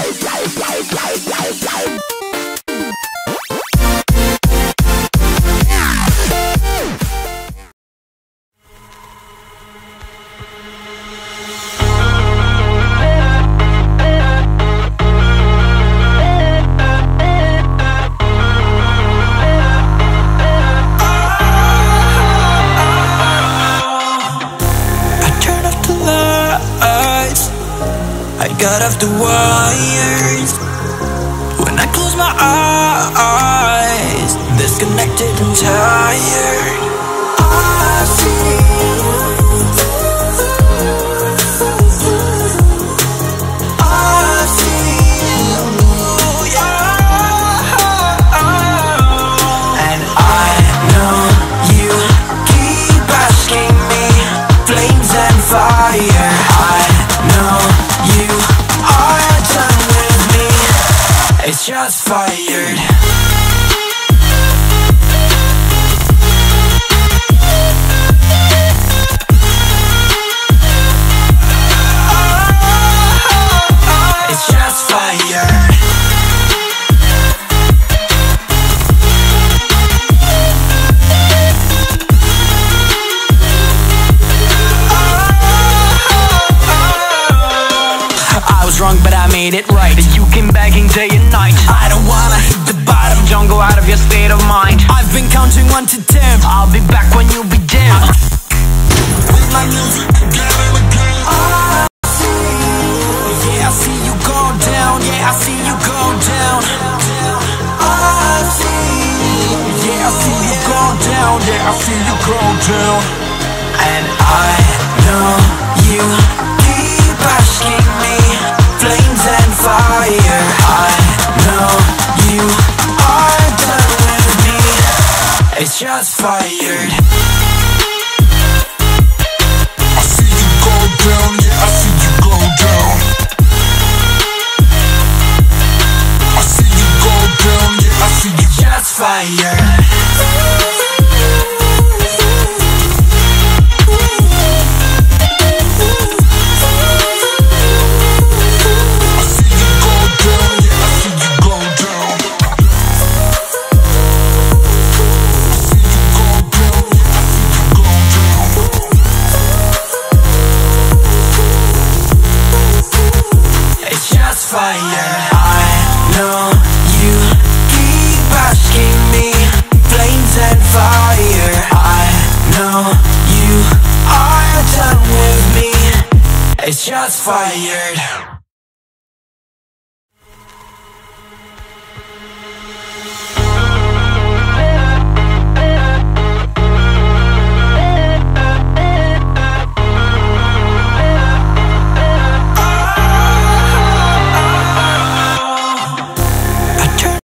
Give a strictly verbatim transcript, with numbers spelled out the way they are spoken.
I got off the wires. When I close my eyes, disconnected and tired. I see I see you, yeah. And I know you keep asking me, flames and fire. I know you are done with me. It's just fired. It's just fired. I was wrong, but I made it right. You came begging day and night. I don't wanna hit the bottom. Don't go out of your state of mind. I've been counting one to ten. I'll be back when you begin. With my music again and again. I see, yeah, I see you go down. Yeah, I see you go down. I see, yeah, I see you go down. Yeah, I see you go down. And I know you keep asking me, flames and fire. I know you are done with me. It's just fired. I see you go down, yeah, I see you go down. I see you go down, yeah, I see you. Just fired. Fire. I know you keep asking me, flames and fire. I know you are done with me. It's just fired.